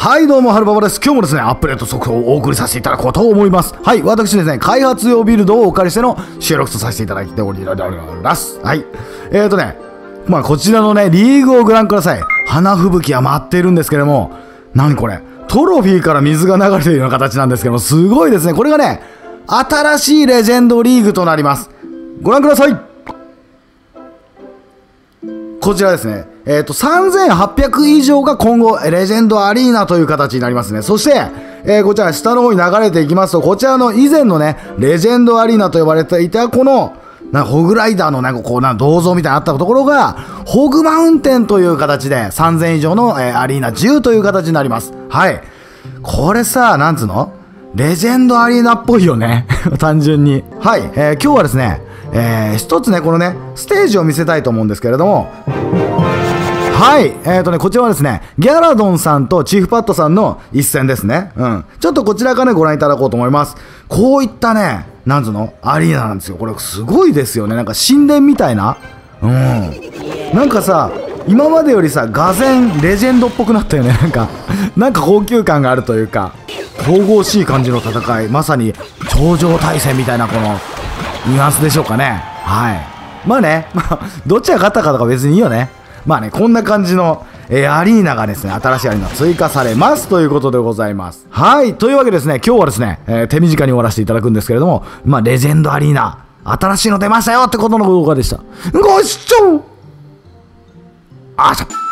はいどうも、はるばばです。今日もですね、アップデート速報をお送りさせていただこうと思います。はい、私ですね、開発用ビルドをお借りしての収録とさせていただいております。はい。こちらのね、リーグをご覧ください。花吹雪は舞っているんですけれども、何これ、トロフィーから水が流れているような形なんですけども、すごいですね。これがね、新しいレジェンドリーグとなります。ご覧ください。こちらですね。3800以上が今後、レジェンドアリーナという形になりますね。そして、こちら下の方に流れていきますと、こちらの以前のね、レジェンドアリーナと呼ばれていた、この、ホグライダーの銅像みたいなのあったところが、ホグマウンテンという形で、3000以上の、アリーナ10という形になります。はい。これさ、なんつうの？レジェンドアリーナっぽいよね。単純に。はい。今日はですね、一つね、このね、ステージを見せたいと思うんですけれども、はい。こちらはですね、ギャラドンさんとチーフパッドさんの一戦ですね。うん。ちょっとこちらからね、ご覧いただこうと思います。こういったね、なんつうのアリーナなんですよ。これすごいですよね。なんか神殿みたいな。うん。なんかさ、今までよりさ、がぜんレジェンドっぽくなったよね。なんか高級感があるというか、神々しい感じの戦い。まさに頂上対戦みたいなこのニュアンスでしょうかね。はい。まあね、どっちが勝ったかとか別にいいよね。まあね、こんな感じの、アリーナがですね、新しいアリーナ追加されますということでございます。はい。というわけでですね、今日はですね、手短に終わらせていただくんですけれども、レジェンドアリーナ、新しいの出ましたよってことの動画でした。ご視聴あーしゃ